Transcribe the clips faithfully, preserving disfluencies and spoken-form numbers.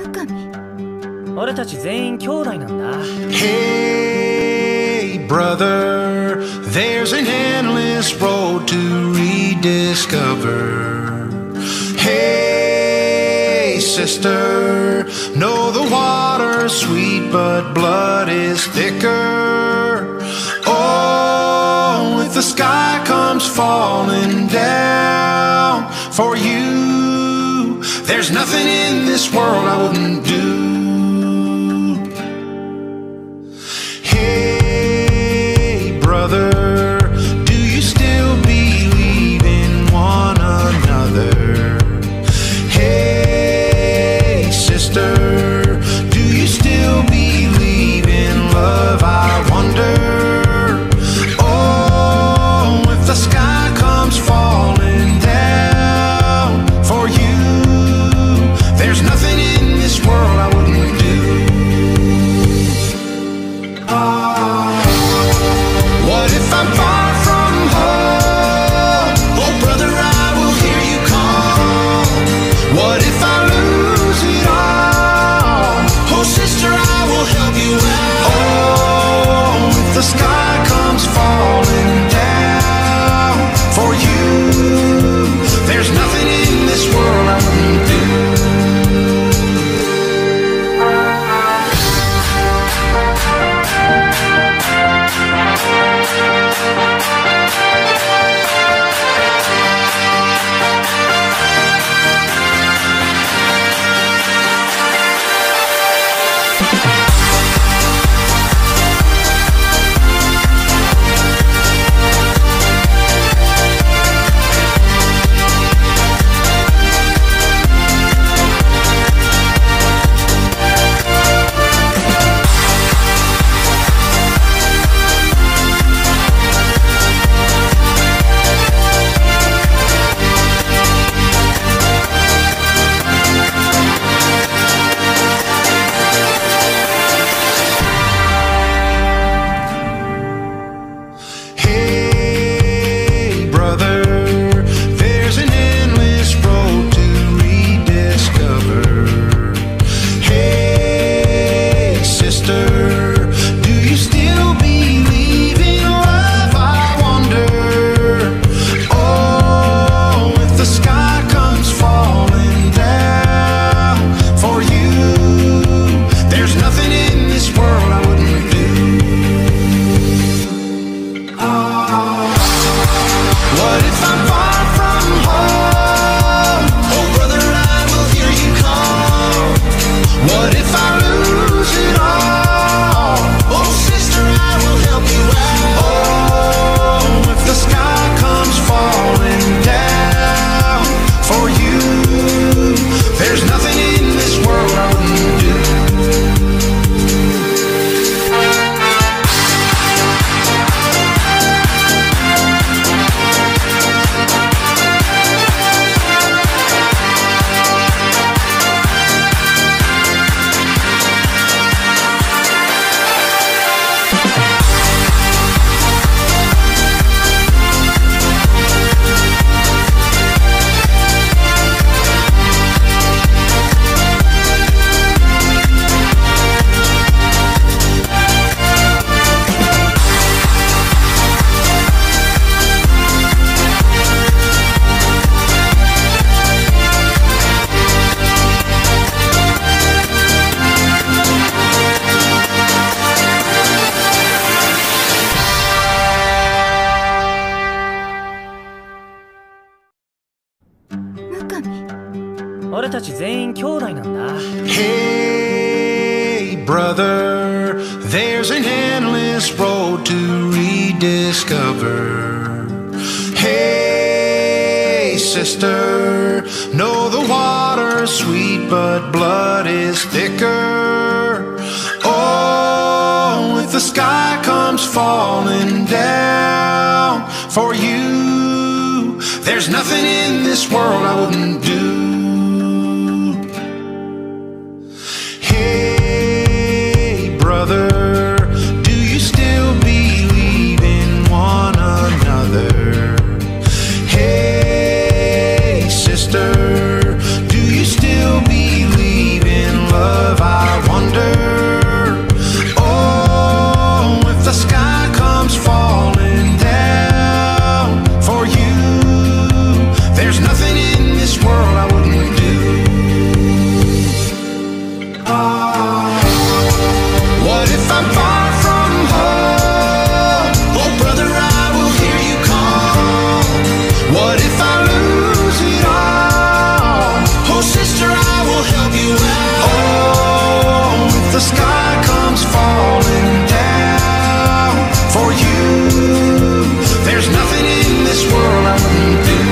俺たち全員兄弟なんだ。 Hey brother, there's an endless road to rediscover. Hey sister, know the water's sweet but blood is thicker. Oh, if the sky comes falling down for you, there's nothing in this world I wouldn't do. Hey brother, do you still believe in one another? Hey sister, do you still believe in love? I wonder. Oh, if the sky comes falling down for you, there's nothing in this world I wouldn't do. What if I'm far from home? Oh brother, I will hear you call. What if I lose it all? Oh sister, I will help you out. Oh, if the sky comes falling down for you, there's nothing in this world I wouldn't do. Hey brother, there's an endless road to rediscover. Hey sister, know the water's sweet but blood is thicker. Oh, if the sky comes falling down for you, there's nothing in this world I wouldn't do. Hey brother, do you still believe in one another? Hey sister, do you still believe in love? you out. Oh, if the sky comes falling down for you, there's nothing in this world I wouldn't do.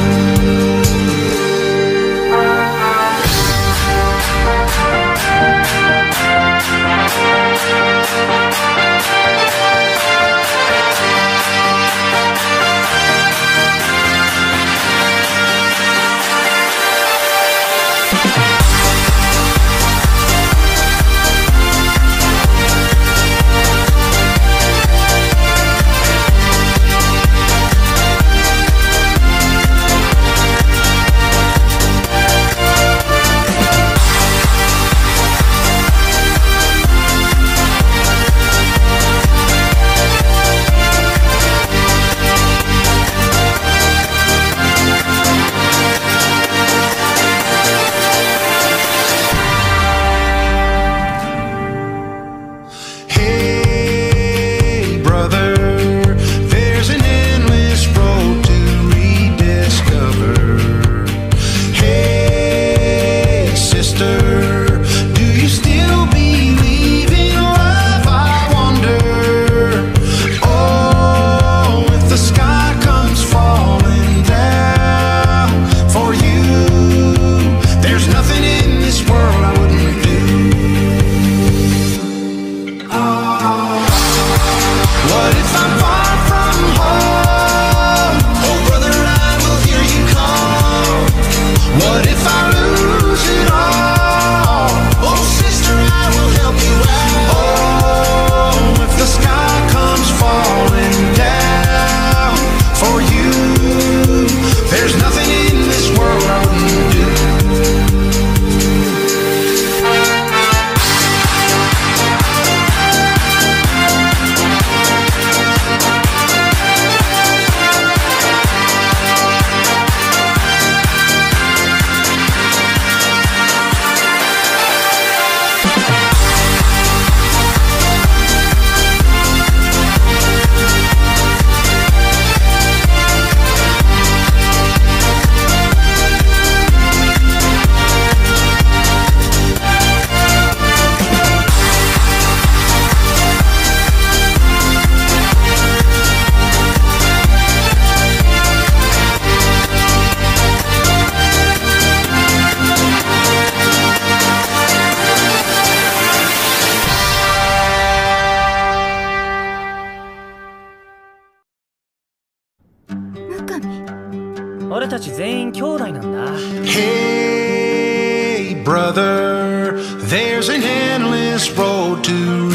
Hey, brother, there's an endless road to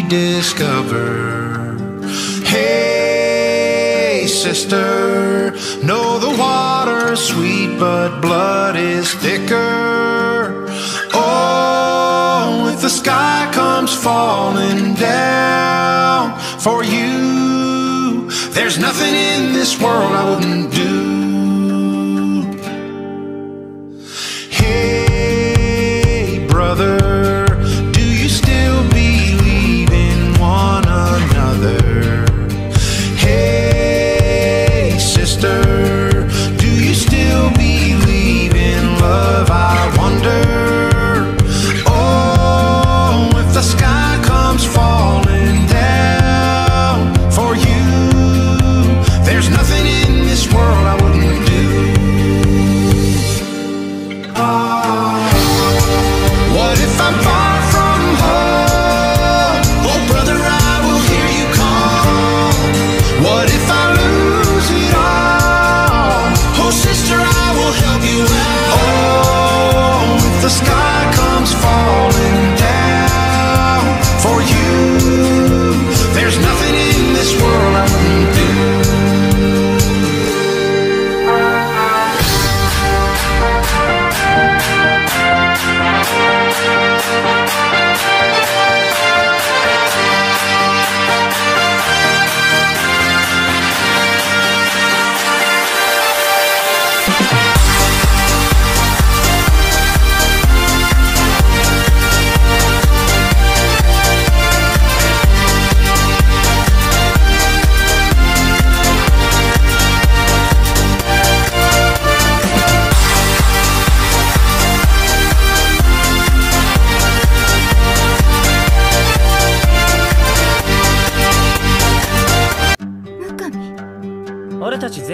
rediscover. Hey, sister, know the water's sweet, but blood is thicker. Oh, if the sky comes falling down for you, there's nothing in this world I wouldn't do. Hey, brother, do you still believe in one another? Hey, sister, do you still believe in love? I wonder. Oh, if the sky comes falling down for you, there's nothing in this world I would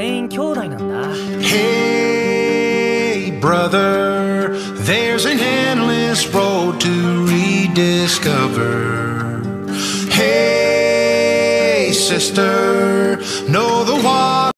全員兄弟なんだ。 Hey brother, there's an endless road to rediscover. Hey sister, know the water